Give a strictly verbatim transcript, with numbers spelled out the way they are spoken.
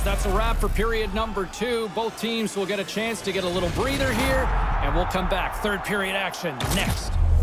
that's a wrap for period number two. Both teams will get a chance to get a little breather here, and we'll come back. Third period action next.